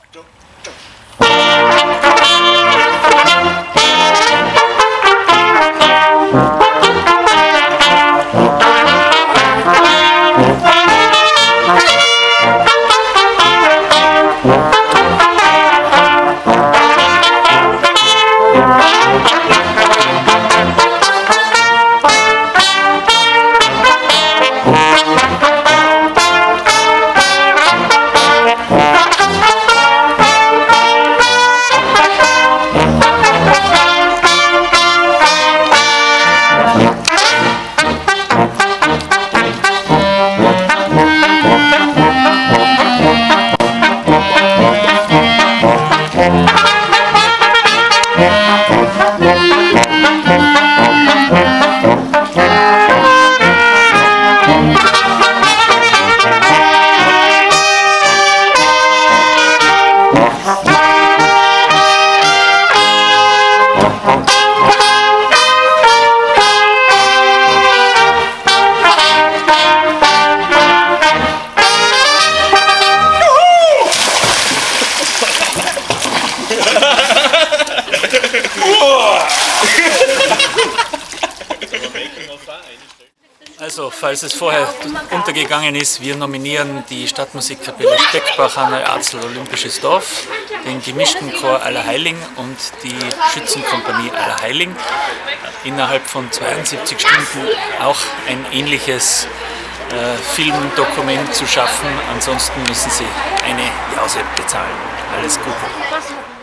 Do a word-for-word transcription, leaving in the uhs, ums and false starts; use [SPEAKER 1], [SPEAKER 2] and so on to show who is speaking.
[SPEAKER 1] Also, falls es vorher untergegangen ist, wir nominieren die Stadtmusikkapelle Steckbach an der Arzl Olympisches Dorf, den gemischten Chor Allerheiligen und die Schützenkompanie Allerheiligen. Innerhalb von zweiundsiebzig Stunden auch ein ähnliches äh, Filmdokument zu schaffen, ansonsten müssen sie eine Jause bezahlen. Alles Gute.